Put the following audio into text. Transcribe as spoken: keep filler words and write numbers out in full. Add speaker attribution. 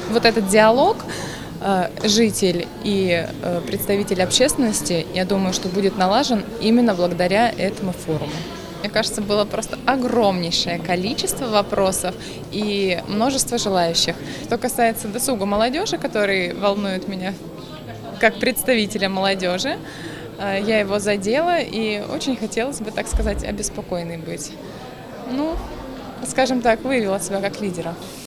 Speaker 1: Вот этот диалог э, житель и э, представитель общественности, я думаю, что будет налажен именно благодаря этому форуму. Мне кажется, было просто огромнейшее количество вопросов и множество желающих. Что касается досуга молодежи, который волнует меня как представителя молодежи, э, я его задела и очень хотелось бы, так сказать, обеспокоенной быть. Ну, скажем так, выявила себя как лидера.